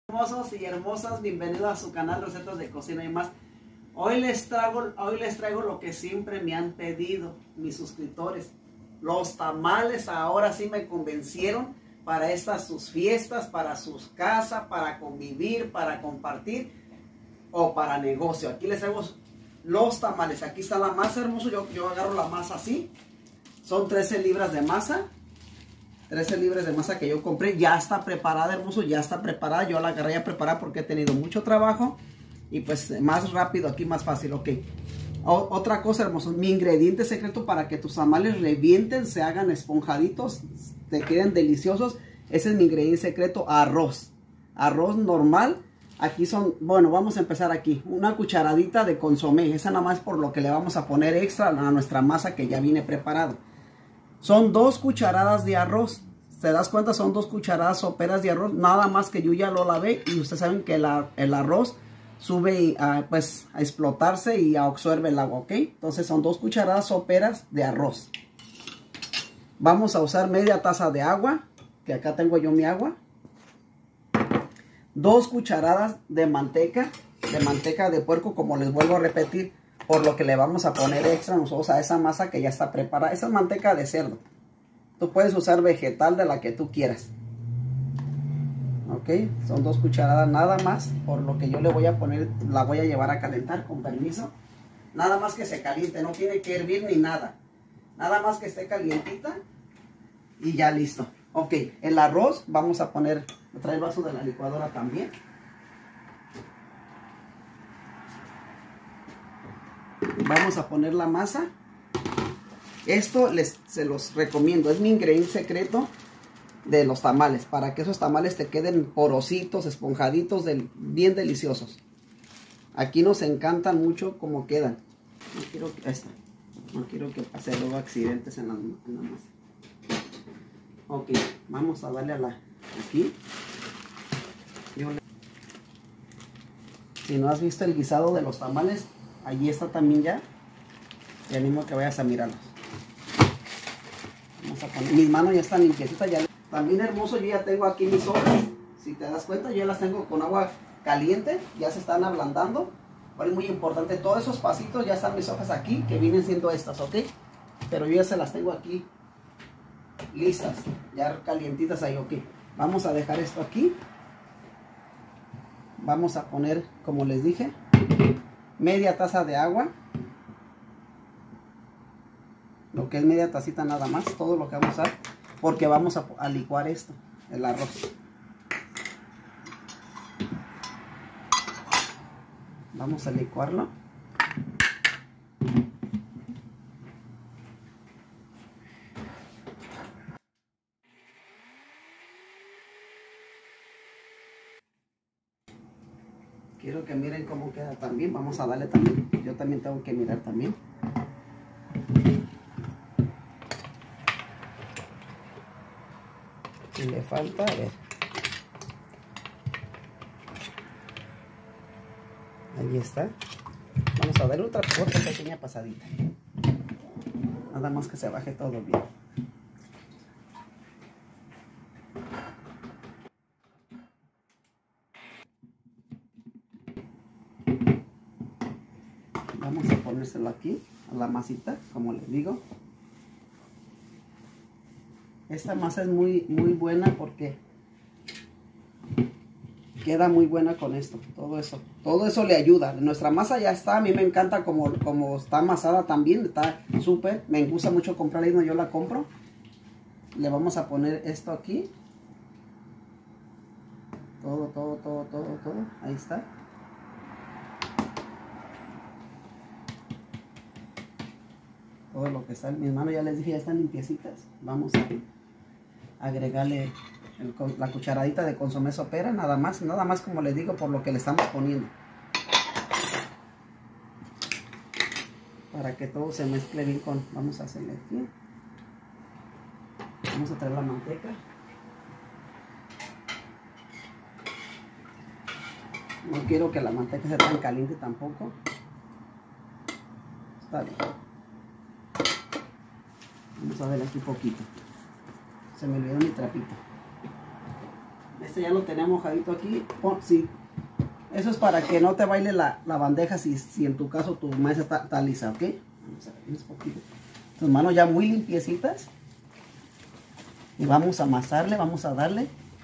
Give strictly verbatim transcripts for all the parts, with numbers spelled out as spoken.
Hermosos y hermosas, bienvenidos a su canal Recetas de Cocina y Más. Hoy les traigo, hoy les traigo lo que siempre me han pedido mis suscriptores. Los tamales ahora sí me convencieron para estas sus fiestas, para sus casas, para convivir, para compartir o para negocio. Aquí les traigo los tamales. Aquí está la masa, hermoso. Yo, yo agarro la masa así. Son trece libras de masa. trece libras de masa que yo compré, ya está preparada, hermoso, ya está preparada. Yo la agarré a preparar porque he tenido mucho trabajo y pues más rápido aquí, más fácil, ok. O, otra cosa, hermoso, mi ingrediente secreto para que tus tamales revienten, se hagan esponjaditos, te queden deliciosos. Ese es mi ingrediente secreto, arroz. Arroz normal. Aquí son, bueno, vamos a empezar aquí. Una cucharadita de consomé, esa nada más por lo que le vamos a poner extra a nuestra masa que ya viene preparado. Son dos cucharadas de arroz. ¿Te das cuenta? Son dos cucharadas soperas de arroz. Nada más que yo ya lo lavé. Y ustedes saben que la, el arroz sube a, pues, a explotarse y absorbe el agua, ¿ok? Entonces son dos cucharadas soperas de arroz. Vamos a usar media taza de agua. Que acá tengo yo mi agua. Dos cucharadas de manteca. De manteca de puerco, como les vuelvo a repetir. Por lo que le vamos a poner extra nosotros a esa masa que ya está preparada. Esa es manteca de cerdo. Tú puedes usar vegetal de la que tú quieras. Ok, son dos cucharadas nada más. Por lo que yo le voy a poner, la voy a llevar a calentar, con permiso. Nada más que se caliente, no tiene que hervir ni nada. Nada más que esté calientita. Y ya listo. Ok, el arroz vamos a poner, me trae el vaso de la licuadora también. Vamos a poner la masa. Esto les, se los recomiendo. Es mi ingrediente secreto de los tamales. Para que esos tamales te queden porositos, esponjaditos, del, bien deliciosos. Aquí nos encantan mucho como quedan. No quiero que, esta, no quiero que pase luego accidentes en la, en la masa. Ok, vamos a darle a la... Aquí. Yo le, si no has visto el guisado de los tamales... Allí está también ya. Te animo a que vayas a mirarlos. Vamos a poner. Mis manos ya están limpiecitas. Ya. También, hermoso, yo ya tengo aquí mis hojas. Si te das cuenta, yo ya las tengo con agua caliente. Ya se están ablandando. Ahora es muy importante. Todos esos pasitos ya están mis hojas aquí. Que vienen siendo estas, ¿ok? Pero yo ya se las tengo aquí. Listas. Ya calientitas ahí, ¿ok? Vamos a dejar esto aquí. Vamos a poner, como les dije, media taza de agua, lo que es media tacita nada más, todo lo que vamos a usar, porque vamos a, a licuar esto, el arroz. Vamos a licuarlo. Quiero que miren cómo queda también. Vamos a darle también. Yo también tengo que mirar también. Si le falta, a ver. Ahí está. Vamos a darle otra, otra pequeña pasadita. Nada más que se baje todo bien. Vamos a ponérselo aquí, a la masita, como les digo. Esta masa es muy, muy buena porque queda muy buena con esto, todo eso. Todo eso le ayuda. Nuestra masa ya está, a mí me encanta como, como está amasada también, está súper. Me gusta mucho comprarla y no, yo la compro. Le vamos a poner esto aquí. Todo, todo, todo, todo, todo. Ahí está. Todo lo que está, mis manos ya les dije, ya están limpiecitas. Vamos a agregarle el, la cucharadita de consomé sopera, nada más, nada más como les digo, por lo que le estamos poniendo. Para que todo se mezcle bien con, vamos a hacerle aquí. Vamos a traer la manteca. No quiero que la manteca sea tan caliente tampoco. Está bien. Vamos a ver aquí poquito. Se me olvidó mi trapito. Este ya lo tenemos mojadito aquí. Pon, sí. Eso es para que no te baile la, la bandeja si, si en tu caso tu masa está, está lisa, ¿ok? Vamos a ver un poquito. Tus manos ya muy limpiecitas. Y vamos a amasarle, vamos a darle.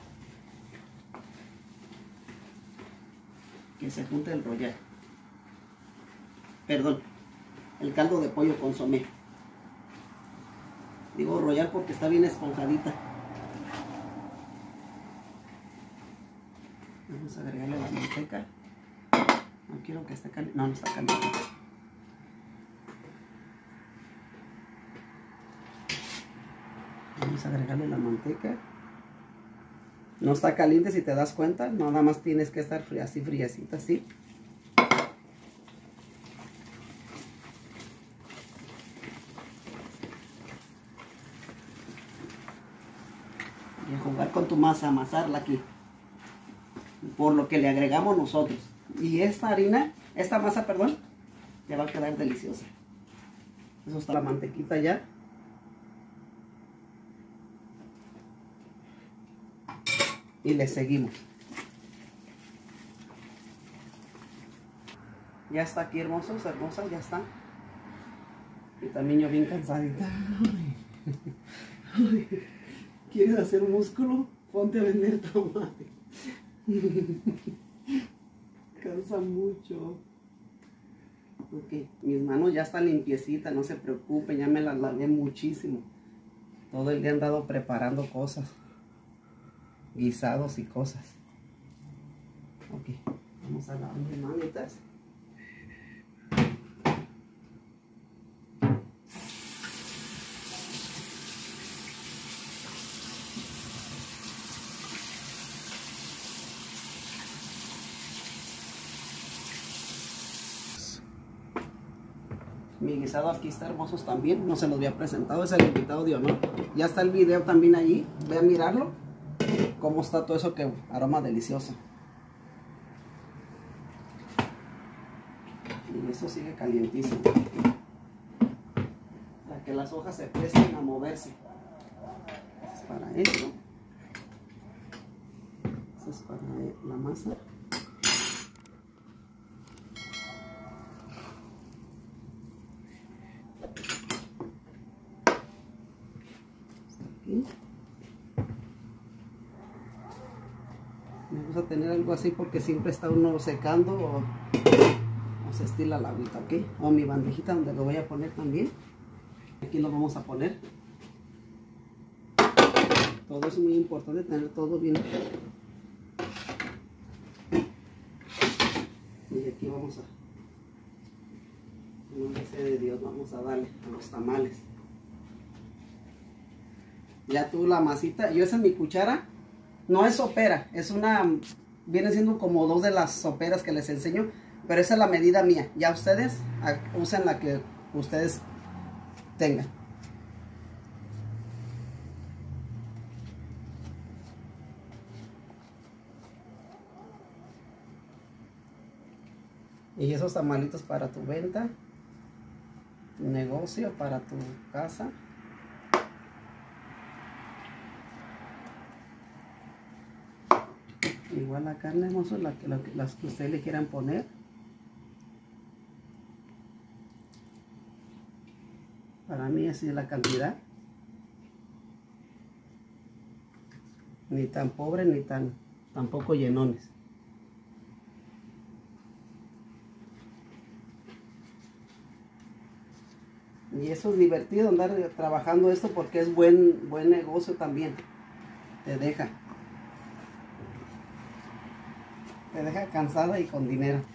Que se junte el royal. Perdón, el caldo de pollo consomé. Digo royal porque está bien esponjadita. Vamos a agregarle la manteca. No quiero que esté caliente. No, no está caliente. Vamos a agregarle la manteca. No está caliente si te das cuenta. No, nada más tienes que estar fría, así friecita, así. Y a jugar con tu masa, amasarla aquí. Por lo que le agregamos nosotros. Y esta harina, esta masa, perdón, ya va a quedar deliciosa. Eso está la mantequita ya. Y le seguimos. Ya está aquí, hermosos, hermosas, ya está. Y también yo bien cansadita. Ay. Ay. ¿Quieres hacer músculo? Ponte a vender tomate. Cansa mucho. Ok, mis manos ya están limpiecitas, no se preocupen, ya me las lavé muchísimo. Todo el día he andado preparando cosas, guisados y cosas. Ok, vamos a lavar mis manitas. Mi guisado aquí está, hermosos, también. No se los había presentado, es el invitado de honor. Ya está el video también allí. Ve a mirarlo. Cómo está todo eso, que aroma delicioso. Y eso sigue calientísimo. Para que las hojas se presten a moverse. Es para esto. Eso es para la masa. Me gusta tener algo así porque siempre está uno secando o, o se estila la agüita, ¿ok? O mi bandejita donde lo voy a poner también. Aquí lo vamos a poner. Todo es muy importante, tener todo bien. Y aquí vamos a, en nombre de Dios, vamos a darle a los tamales. Ya tú la masita, yo esa es mi cuchara. No es sopera, es una, viene siendo como dos de las soperas que les enseño, pero esa es la medida mía. Ya ustedes usen la que ustedes tengan. Y esos tamalitos para tu venta, tu negocio, para tu casa. Igual la carne, hermoso, la que, la, las que ustedes le quieran poner. Para mí así es la cantidad. Ni tan pobre ni tan tampoco llenones. Y eso es divertido, andar trabajando esto, porque es buen, buen negocio también. Te deja. Te deja cansada y con dinero.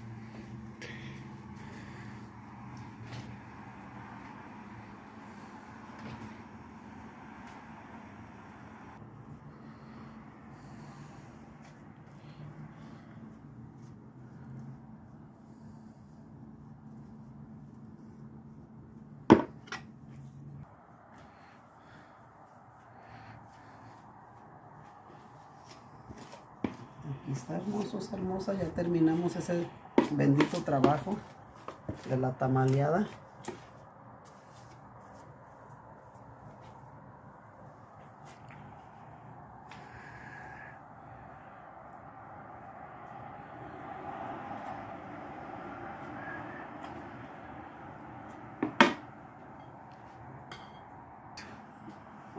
Aquí está, hermosos, hermosa. Ya terminamos ese bendito trabajo de la tamaleada.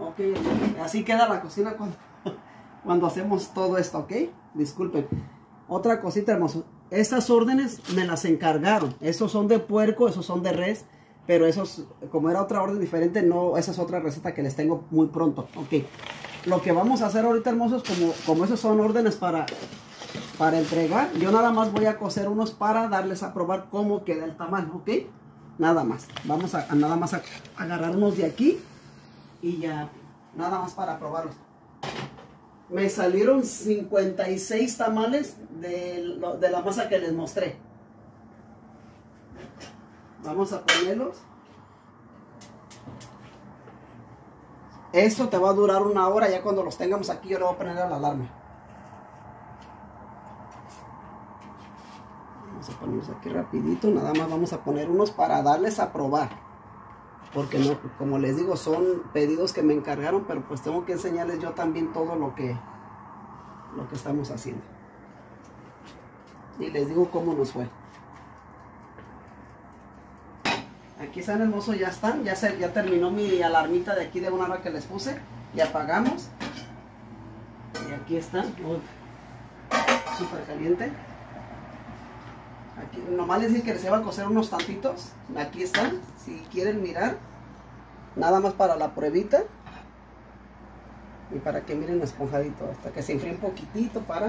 Ok, así queda la cocina cuando, cuando hacemos todo esto, ok. Disculpen. Otra cosita, hermoso. Estas órdenes me las encargaron. Esos son de puerco, esos son de res. Pero esos, como era otra orden diferente, no, esa es otra receta que les tengo muy pronto. Ok. Lo que vamos a hacer ahorita, hermosos, como, como esos son órdenes para, para entregar, yo nada más voy a cocer unos para darles a probar cómo queda el tamal, ok. Nada más. Vamos a, a nada más a agarrar unos de aquí y ya, nada más para probarlos. Me salieron cincuenta y seis tamales de, de la masa que les mostré. Vamos a ponerlos. Esto te va a durar una hora. Ya cuando los tengamos aquí yo le voy a poner la alarma. Vamos a ponerlos aquí rapidito. Nada más vamos a poner unos para darles a probar. Porque no, como les digo, son pedidos que me encargaron. Pero pues tengo que enseñarles yo también todo lo que, lo que estamos haciendo. Y les digo cómo nos fue. Aquí están, hermosos, ya están, ya, se, ya terminó mi alarmita de aquí de una hora que les puse. Y apagamos. Y aquí están. Súper caliente. Aquí, nomás les dije que les iba a cocer unos tantitos. Aquí están, si quieren mirar. Nada más para la pruebita. Y para que miren esponjadito. Hasta que se enfríe un poquitito para...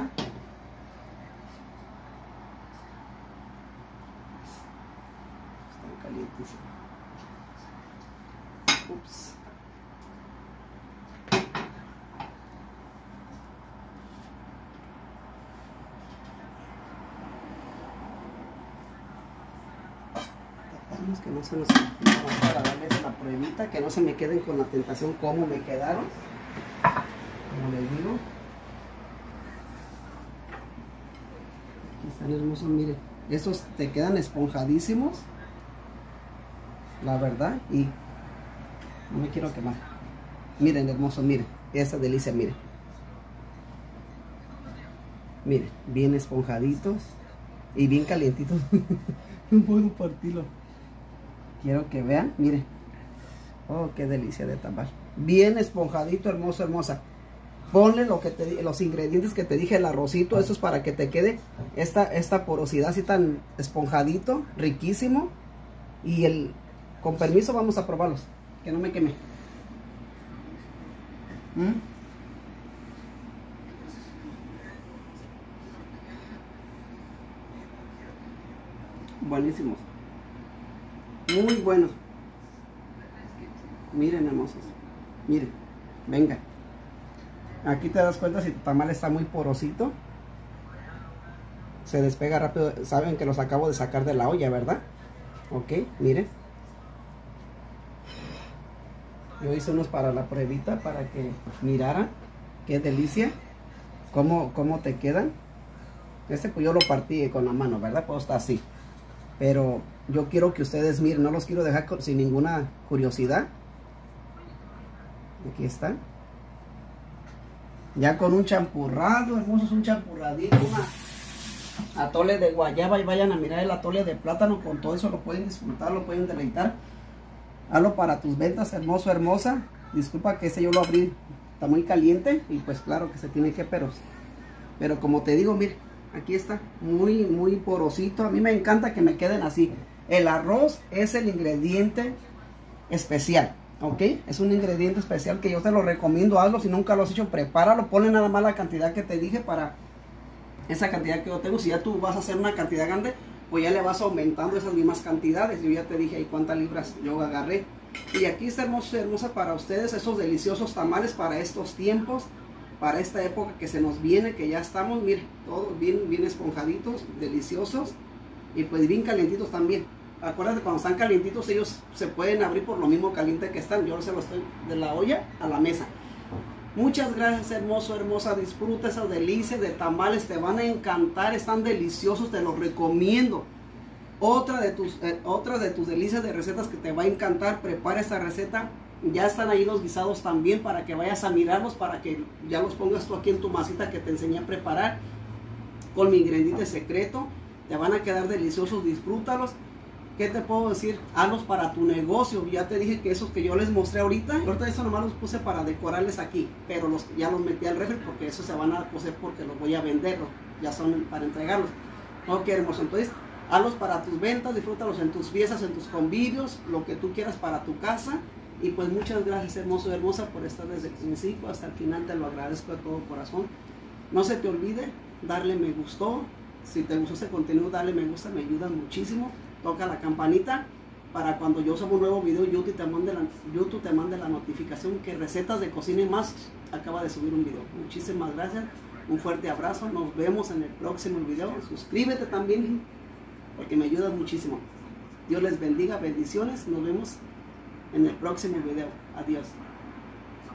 Están calientísimos. Ups. Tapamos que no se nos... Para darles la pruebita, que no se me queden con la tentación como me quedaron. Como les digo. Aquí están, hermosos, miren. Estos te quedan esponjadísimos. La verdad. Y no me quiero quemar. Miren, hermosos, miren. Esa delicia, miren. Miren, bien esponjaditos. Y bien calientitos. No puedo partirlo. Quiero que vean, miren. Oh, qué delicia de tamal. Bien esponjadito, hermoso, hermosa. Ponle lo que te, los ingredientes que te dije, el arrocito. Eso es para que te quede esta, esta porosidad así tan esponjadito, riquísimo. Y el, con permiso, vamos a probarlos. Que no me queme. ¿Mm? Buenísimos. Muy buenos. Miren, hermosos. Miren. Venga. Aquí te das cuenta si tu tamal está muy porosito. Se despega rápido. Saben que los acabo de sacar de la olla, ¿verdad? Ok, miren. Yo hice unos para la pruebita, para que miraran. Qué delicia. Cómo, cómo te quedan. Este pues yo lo partí con la mano, ¿verdad? Pues está así. Pero yo quiero que ustedes miren. No los quiero dejar con, sin ninguna curiosidad. Aquí está. Ya con un champurrado, hermosos, un champurradito, una atole de guayaba, y vayan a mirar el atole de plátano. Con todo eso lo pueden disfrutar, lo pueden deleitar. Hazlo para tus ventas, hermoso, hermosa. Disculpa que ese yo lo abrí, está muy caliente y pues claro que se tiene que, pero, pero como te digo, mire, aquí está, muy, muy porosito. A mí me encanta que me queden así. El arroz es el ingrediente especial. Ok, es un ingrediente especial que yo te lo recomiendo. Hazlo, si nunca lo has hecho, prepáralo. Ponle nada más la cantidad que te dije para esa cantidad que yo tengo. Si ya tú vas a hacer una cantidad grande, pues ya le vas aumentando esas mismas cantidades. Yo ya te dije ahí cuántas libras yo agarré. Y aquí está, hermoso, hermosa, para ustedes esos deliciosos tamales para estos tiempos, para esta época que se nos viene, que ya estamos, miren, todos bien, bien esponjaditos, deliciosos y pues bien calientitos también. Acuérdate, cuando están calientitos ellos se pueden abrir por lo mismo caliente que están. Yo se los estoy de la olla a la mesa. Muchas gracias, hermoso, hermosa. Disfruta esas delicias de tamales, te van a encantar, están deliciosos, te los recomiendo. Otra de tus, eh, otras de tus delicias de recetas que te va a encantar. Prepara esta receta. Ya están ahí los guisados también para que vayas a mirarlos, para que ya los pongas tú aquí en tu masita que te enseñé a preparar. Con mi ingrediente secreto. Te van a quedar deliciosos, disfrútalos. ¿qué te puedo decir? Hazlos para tu negocio. Ya te dije que esos que yo les mostré ahorita, ahorita eso nomás los puse para decorarles aquí, pero los ya los metí al refri porque esos se van a coser porque los voy a vender, ya son para entregarlos. Ok, hermoso, entonces hazlos para tus ventas, disfrútalos en tus fiestas, en tus convivios, lo que tú quieras para tu casa. Y pues muchas gracias, hermoso y hermosa, por estar desde el principio hasta el final. Te lo agradezco de todo corazón. No se te olvide darle me gustó. Si te gustó este contenido, dale me gusta, me ayuda muchísimo. Toca la campanita para cuando yo suba un nuevo video, YouTube te mande la, YouTube te mande la notificación que Recetas de Cocina y Más acaba de subir un video. Muchísimas gracias, un fuerte abrazo, nos vemos en el próximo video. Suscríbete también porque me ayuda muchísimo. Dios les bendiga, bendiciones, nos vemos en el próximo video. Adiós.